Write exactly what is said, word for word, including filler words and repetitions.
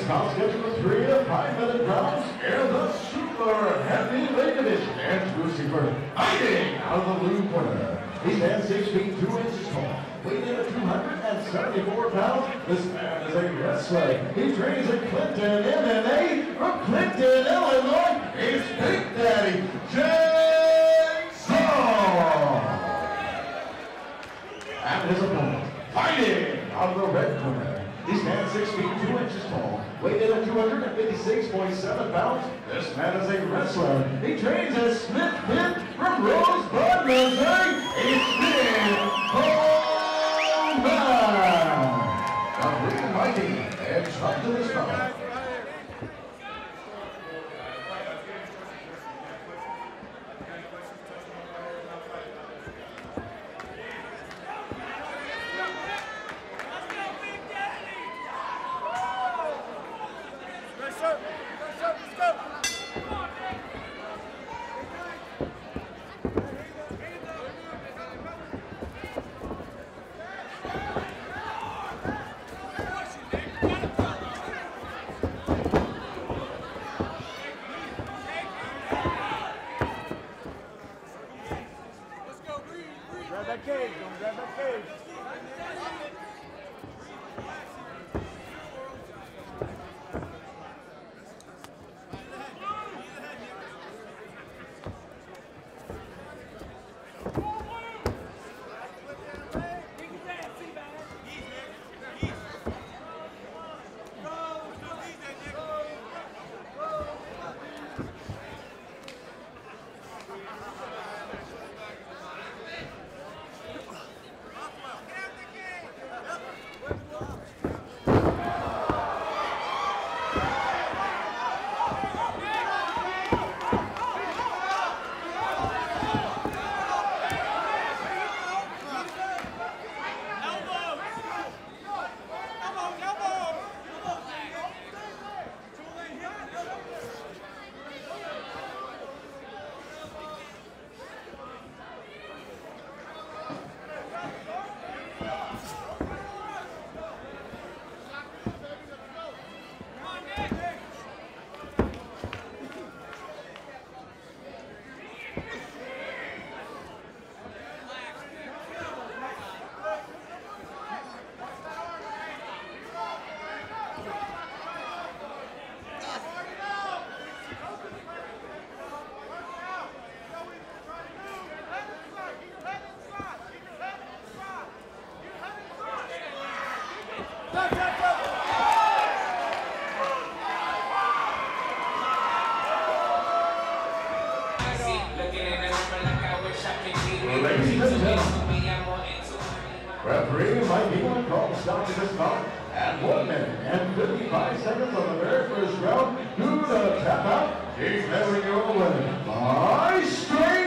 This bout scheduled for three to five minute rounds in the super heavyweight division. And Lucifer fighting out of the blue corner. He stands six feet two inches tall, weighing in at two hundred seventy-four pounds. This man is a wrestler. He trains at Clinton M M A from Clinton, Illinois. He's Big Daddy Jigsaw. And his opponent fighting out of the red corner. He stands six feet two inches tall, weighing in at two hundred fifty-six point seven pounds. This man is a wrestler. He trains at Smith Pit from Rosebud, Missouri. He's been Coleman. A real mighty and shot to his stomach. Grab that cage, don't grab that cage. Ladies and gentlemen, referee Mike England called stop to this bout at one minute and fifty-five seconds on the very first round. Due to tap out, declaring your winner by straight.